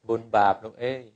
บุญบาปลูกเอ้ย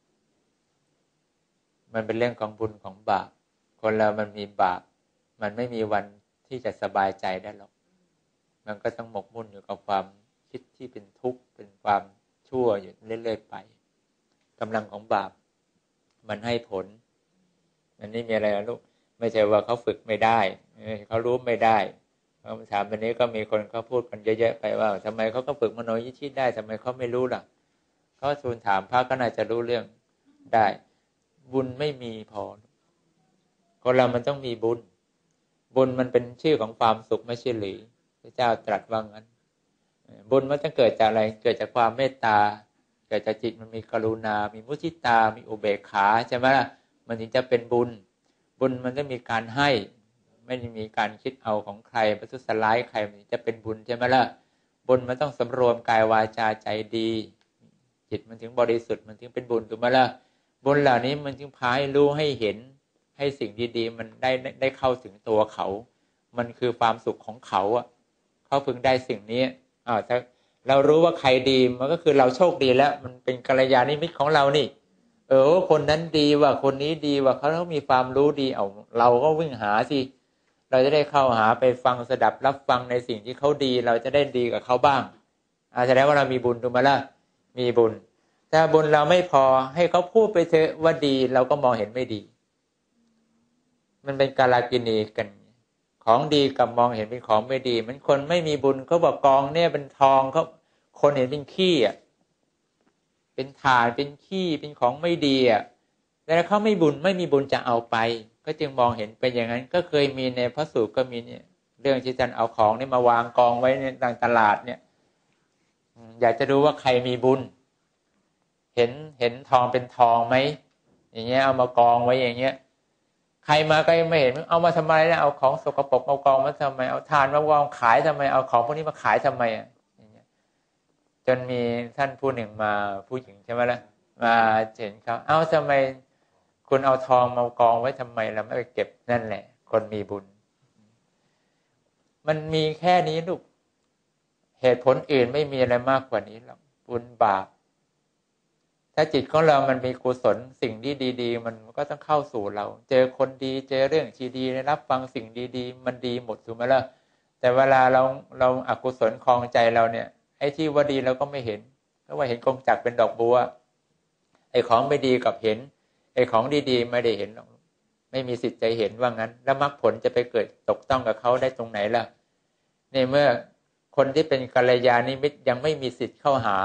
มันเป็นเรื่องของบุญของบาปคนเรามันมีบาปมันไม่มีวันที่จะสบายใจได้หรอกมันก็ต้องหมกมุ่นอยู่กับความคิดที่เป็นทุกข์เป็นความชั่วอยู่เรื่อยๆไปกำลังของบาปมันให้ผลมันไม่มีอะไรนะลูกไม่ใช่ว่าเขาฝึกไม่ได้เขารู้ไม่ได้คำถามวันนี้ก็มีคนเขาพูดกันเยอะๆไปว่าทำไมเขาก็ฝึกมโนยิทธิได้ทำไมเขาไม่รู้ล่ะเขาทูลถามพระก็น่าจะรู้เรื่องได้บุญไม่มีพอคนเรามันต้องมีบุญบุญมันเป็นชื่อของความสุขไม่ใช่หรือพระเจ้าตรัสว่างั้นบุญมันต้องเกิดจากอะไรเกิดจากความเมตตาเกิดจากจิตมันมีกรุณามีมุทิตามีอุเบกขาใช่ไหมล่ะมันถึงจะเป็นบุญบุญมันต้องมีการให้ไม่ได้มีการคิดเอาของใครประทุษร้ายใครมันจะเป็นบุญใช่ไหมล่ะบุญมันต้องสำรวมกายวาจาใจดีจิตมันถึงบริสุทธิ์มันถึงเป็นบุญถูกไหมล่ะบุญเหล่านี้มันจึงพาให้รู้ให้เห็นให้สิ่งดีๆมันได้เข้าถึงตัวเขามันคือความสุขของเขาอ่ะเขาพึงได้สิ่งนี้ถ้าเรารู้ว่าใครดีมันก็คือเราโชคดีแล้วมันเป็นกัลยาณมิตรของเรานี่คนนั้นดีว่าคนนี้ดีว่าเขาต้องมีความรู้ดีเราก็วิ่งหาสิเราจะได้เข้าหาไปฟังสดับรับฟังในสิ่งที่เขาดีเราจะได้ดีกับเขาบ้างแสดงว่าเรามีบุญถูกไหมล่ะมีบุญถ้าบุญเราไม่พอให้เขาพูดไปเถอะว่าดีเราก็มองเห็นไม่ดีมันเป็นกาลกิณีกันของดีกับมองเห็นเป็นของไม่ดีเหมือนคนไม่มีบุญเขาบอกกองเนี่ยเป็นทองเขาคนเห็นเป็นขี้อ่ะเป็นถ่านเป็นขี้เป็นของไม่ดีอ่ะแต่เขาไม่บุญไม่มีบุญจะเอาไปก็จึงมองเห็นเป็นอย่างนั้นก็เคยมีในพระสูตรก็มีเนี่ยเรื่องที่ท่านเอาของนี่มาวางกองไว้ในตลาดเนี่ยอยากจะดูว่าใครมีบุญเห็นทองเป็นทองไหมอย่างเงี้ยเอามากองไว้อย่างเงี้ยใครมาก็ไม่เห็นเอามาทำไมนะเอาของสกปรกเอากองมาทำไมเอาทานมาวางขายทำไมเอาของพวกนี้มาขายทำไมอย่างเงี้ยจนมีท่านผู้หนึ่งมาผู้หญิงใช่ไหมล่ะมาเห็นเขาเอาทำไมคุณเอาทองมากองไว้ทำไมเราไม่ไปเก็บนั่นแหละคนมีบุญมันมีแค่นี้ลูกเหตุผลอื่นไม่มีอะไรมากกว่านี้หรอกบุญบาปถ้าจิตของเรามันมีกุศลสิ่งที่ดีๆมันก็ต้องเข้าสู่เราเจอคนดีเจอเรื่องที่ดีได้รับฟังสิ่งดีๆมันดีหมดถูกไหมล่ะแต่เวลาเราอกุศลคลองใจเราเนี่ยไอ้ที่ว่าดีเราก็ไม่เห็นเพราะว่าเห็นกงจักรเป็นดอกบัวไอ้ของไม่ดีกับเห็นไอ้ของดีๆไม่ได้เห็นหรอกไม่มีสิทธิ์ใจเห็นว่างั้นแล้วมรรคผลจะไปเกิดตกต้องกับเขาได้ตรงไหนล่ะในเมื่อคนที่เป็นกัลยาณมิตรยังไม่มีสิทธิ์เข้าหา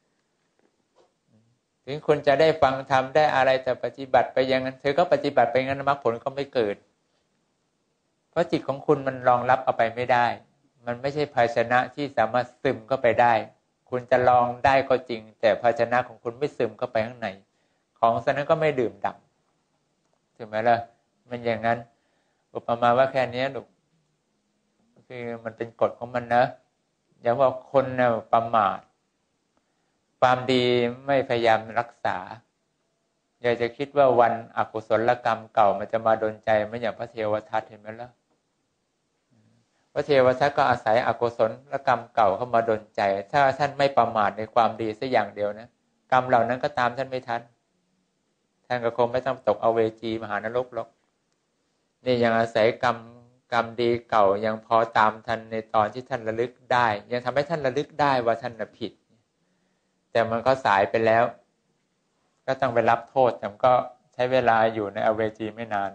ถึงคุณจะได้ฟังธรรมได้อะไรแต่ปฏิบัติไปอย่างนั้นเธอก็ปฏิบัติไปงั้นมรรคผลก็ไม่เกิดเพราะจิตของคุณมันรองรับเอาไปไม่ได้มันไม่ใช่ภาชนะที่สามารถซึมเข้าไปได้คุณจะลองได้ก็จริงแต่ภาชนะของคุณไม่ซึมเข้าไปข้างในของฉะนั้นก็ไม่ดื่มด่ำถูกไหมล่ะมันอย่างนั้นอุปมาว่าแค่นี้ลูกคือมันเป็นกฎของมันนะอย่างว่าคนเนี่ยประมาทความดีไม่พยายามรักษาอยากจะคิดว่าวันอกุศลกรรมเก่ามันจะมาดลใจไม่อย่างพระเทวทัตเห็นไหมล่ะพระเทวทัตก็อาศัยอกุศลกรรมเก่าเข้ามาดลใจถ้าท่านไม่ประมาทในความดีสักอย่างเดียวนะกรรมเหล่านั้นก็ตามท่านไม่ทันท่านก็คงไม่ต้องตกอเวจีมหานรกหรอกนี่ยังอาศัยกรรมดีเก่ายังพอตามทันในตอนที่ท่านระลึกได้ยังทำให้ท่านระลึกได้ว่าท่านผิดแต่มันก็สายไปแล้วก็ต้องไปรับโทษแต่ก็ใช้เวลาอยู่ในอเวจีไม่นาน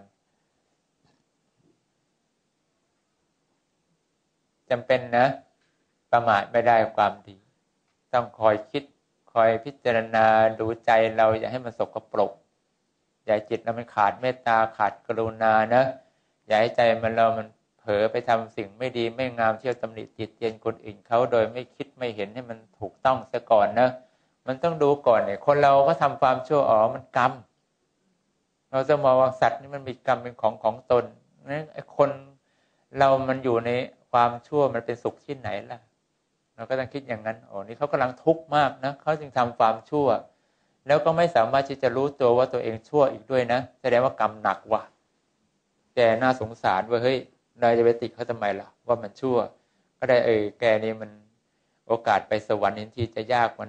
จำเป็นนะประมาทไม่ได้ความดีต้องคอยคิดคอยพิจารณาดูใจเราอย่าให้มันสกปรกอย่าจิตเรามันขาดเมตตาขาดกรุณานะอย่าให้ใจมันเผลอไปทำสิ่งไม่ดีไม่งามเที่ยวตำหนิติเตียนคนอื่นเขาโดยไม่คิดไม่เห็นให้มันถูกต้องซะก่อนนะมันต้องดูก่อนเนี่ยคนเราก็ทำความชั่วมันกรรมเราจะมองว่าสัตว์นี่มันมีกรรมเป็นของตนนั้นไอ้คนเรามันอยู่ในความชั่วมันเป็นสุขที่ไหนล่ะเราก็ต้องคิดอย่างนั้นนี่เขากำลังทุกข์มากนะเขาจึงทำความชั่วแล้วก็ไม่สามารถที่จะรู้ตัวว่าตัวเองชั่วอีกด้วยนะแสดงว่ากรรมหนักว่ะแกน่าสงสารว่าเฮ้ยเราจะไปติดเขาทำไมล่ะว่ามันชั่วก็ได้แกนี่มันโอกาสไปสวรรค์ทันทีจะยากกว่านะ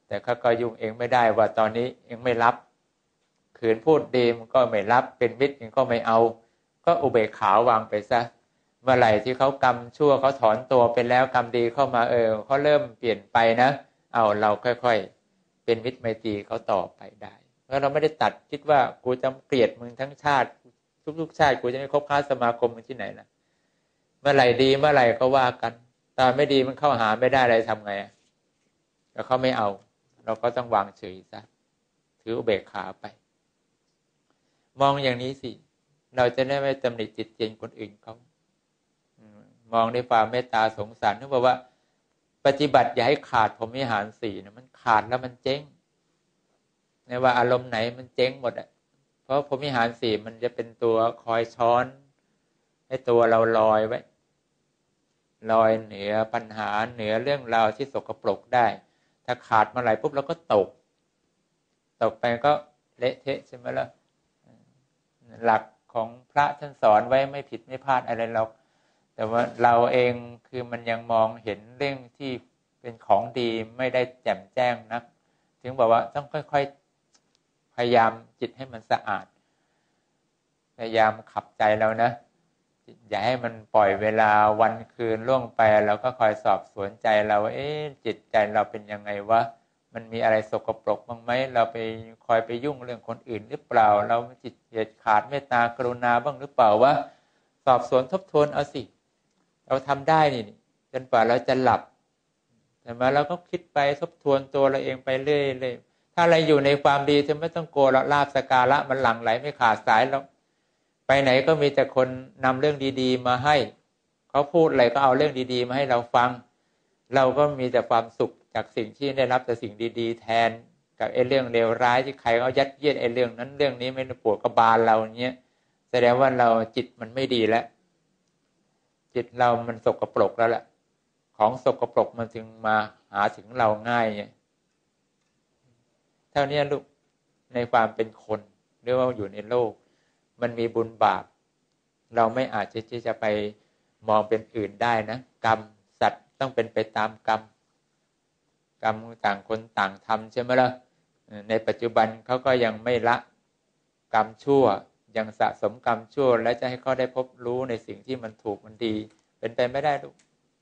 แต่เขาก็ยุ่งเองไม่ได้ว่าตอนนี้เองไม่รับขืนพูดดีมันก็ไม่รับเป็นมิตรเองก็ไม่เอาก็อุเบกขาวางไปซะเมื่อไหร่ที่เขากรรมชั่วเขาถอนตัวไปแล้วกรรมดีเข้ามาเขาเริ่มเปลี่ยนไปนะเราค่อยๆเป็นมิตรไมตรีเขาต่อไปได้เพราะเราไม่ได้ตัดคิดว่ากูจะเกลียดมึงทั้งชาติทุกๆชาติกูจะไม่คบค้าสมาคมมึงที่ไหนล่ะเมื่อไหร่ดีเมื่อไหร่ก็ว่ากันตอนไม่ดีมันเข้าหาไม่ได้อะไรทำไงแล้วเขาไม่เอาเราก็ต้องวางเฉยซะถืออุเบกขาไปมองอย่างนี้สิเราจะได้ไม่ตำหนิติเตียนคนอื่นเขามองด้วยความเมตตาสงสารเขาบอกว่าปฏิบัติอย่าให้ขาดพรหมวิหารสี่นะมันขาดแล้วมันเจ๊งไม่ว่าอารมณ์ไหนมันเจ๊งหมดเพราะพรหมวิหารสี่มันจะเป็นตัวคอยช้อนให้ตัวเราลอยไว้ลอยเหนือปัญหาเหนือเรื่องราวที่สกปรกได้ถ้าขาดเมื่อไหร่ปุ๊บเราก็ตกไปก็เละเทะใช่ไหมล่ะหลักของพระท่านสอนไว้ไม่ผิดไม่พลาดอะไรหรอกแต่ว่าเราเองคือมันยังมองเห็นเรื่องที่เป็นของดีไม่ได้แจ่มแจ้งนักถึงบอกว่าต้องค่อยๆพยายามจิตให้มันสะอาดพยายามขับใจเรานะอย่าให้มันปล่อยเวลาวันคืนล่วงไปเราก็คอยสอบสวนใจเราว่าจิตใจเราเป็นยังไงวะมันมีอะไรสกปรกบ้างไหมเราไปคอยไปยุ่งเรื่องคนอื่นหรือเปล่าเราจิตเกียจขาดเมตตากรุณาบ้างหรือเปล่าวะสอบสวนทบทวนเอาสิเราทำได้นี่จนกว่าเราจะหลับแต่มาเราก็คิดไปทบทวนตัวเราเองไปเรื่อยๆถ้าเราอยู่ในความดีจะไม่ต้องกลัวหรอกลาภสักการะมันหลั่งไหลไม่ขาดสายแล้วไปไหนก็มีแต่คนนำเรื่องดีๆมาให้เขาพูดอะไรก็เอาเรื่องดีๆมาให้เราฟังเราก็มีแต่ความสุขจากสิ่งที่ได้รับแต่สิ่งดีๆแทนกับเรื่องเลวร้ายที่ใครเขายัดเยียดเรื่องนั้นเรื่องนี้ไม่ปวดกระบาลเราเนี้ยแสดงว่าเราจิตมันไม่ดีแล้วจิตเรามันสกปรกแล้วแหละของสกปรกมันจึงมาหาถึงเราง่ายไงเท่านี้ลูกในความเป็นคนหรือว่าอยู่ในโลกมันมีบุญบาปเราไม่อาจที่จะไปมองเป็นอื่นได้นะกรรมสัตว์ต้องเป็นไปตามกรรมต่างคนต่างทำใช่ไหมล่ะในปัจจุบันเขาก็ยังไม่ละกรรมชั่วยังสะสมกรรมชั่วและจะให้เขาได้พบรู้ในสิ่งที่มันถูกมันดีเป็นไปไม่ได้ลูก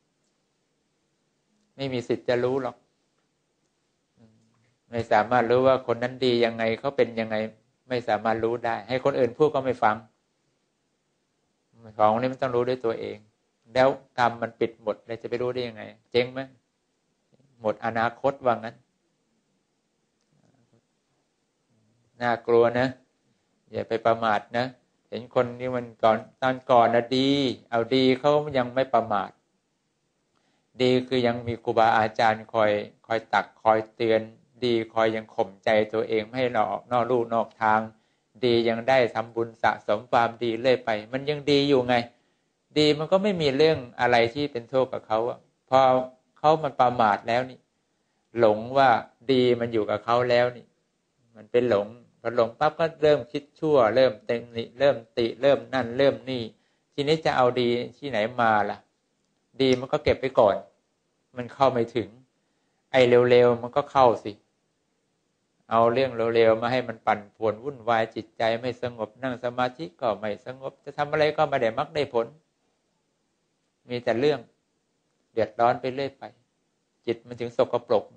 ไม่มีสิทธิ์จะรู้หรอกไม่สามารถรู้ว่าคนนั้นดียังไงเขาเป็นยังไงไม่สามารถรู้ได้ให้คนอื่นพูดก็ไม่ฟังของนี้มันต้องรู้ด้วยตัวเองแล้วกรรมมันปิดหมดเลยจะไปรู้ได้ยังไงเจ๊งไหมหมดอนาคตว่างั้นน่ากลัวนะอย่าไปประมาทนะเห็นคนนี้มันตอนก่อนนะดีเอาดีเขายังไม่ประมาทดีคือยังมีครูบาอาจารย์คอยตักคอยเตือนดีคอยยังข่มใจตัวเองไม่ให้เราออกนอกลู่นอกทางดียังได้ทำบุญสะสมความดีเรื่อยไปมันยังดีอยู่ไงดีมันก็ไม่มีเรื่องอะไรที่เป็นโทษกับเขาพอเขามันประมาทแล้วนี่หลงว่าดีมันอยู่กับเขาแล้วนี่มันเป็นหลงพอหลงปั๊บก็เริ่มคิดชั่วเริ่มเต็มนี่เริ่มติเริ่มนั่นเริ่มนี่ทีนี้จะเอาดีที่ไหนมาล่ะดีมันก็เก็บไปก่อนมันเข้าไม่ถึงไอ้เร็วๆมันก็เข้าสิเอาเรื่องเร็วๆมาให้มันปั่นป่วนวุ่นวายจิตใจไม่สงบนั่งสมาธิก็ไม่สงบจะทำอะไรก็ไม่ได้มรรคได้ผลมีแต่เรื่องเดือดร้อนไปเรื่อยไปจิตมันถึงสกปรก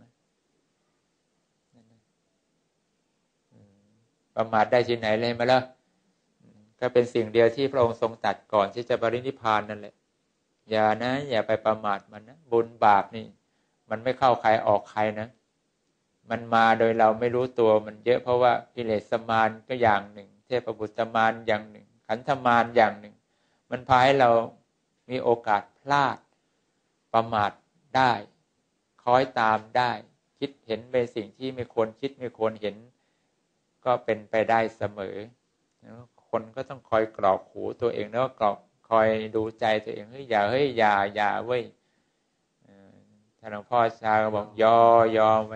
ประมาทได้ที่ไหนเลยมาแล้วก็เป็นสิ่งเดียวที่พระองค์ทรงตรัสก่อนที่จะปรินิพพานนั่นแหละอย่าไปประมาทมันนะบุญบาปนี่มันไม่เข้าใครออกใครนะมันมาโดยเราไม่รู้ตัวมันเยอะเพราะว่ากิเลสมารก็อย่างหนึ่งเทพบุตรมารอย่างหนึ่งขันธมารอย่างหนึ่งมันพาให้เรามีโอกาสพลาดประมาทได้คล้อยตามได้คิดเห็นเป็นสิ่งที่ไม่ควรคิดไม่ควรเห็นก็เป็นไปได้เสมอคนก็ต้องคอยกรอกหูตัวเองแล้วก็คอยดูใจตัวเองอย่าเว้ยท่านหลวงพ่อชาก็บอกยอไว้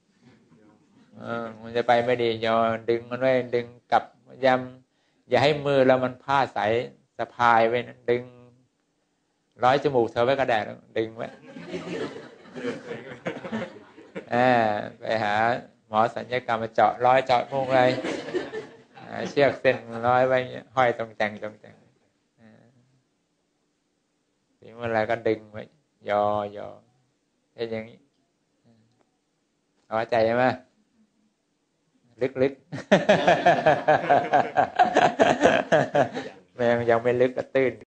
มันจะไปไม่ดีดึงมันไว้ดึงกลับย้ำอย่าให้มือเรามันพาดสายสะพายไว้นะดึงร้อยจมูกเธอไว้ก็ได้ดึงไว้ไปหาหมอสัญญกรรมมาเจาะร้อยเจาะมุงอะไรเชือกเส้นร้อยไว้ห้อยตรงแต่งถึงเวลาก็ดึงไว้ยอเป็นอย่างนี้เข้าใจไหมลึกๆ ยังไม่ลึกกระตื้น